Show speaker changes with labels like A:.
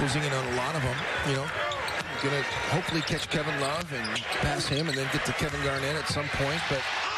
A: closing in on a lot of them, you know. Going to hopefully catch Kevin Love and pass him and then get to Kevin Garnett at some point. But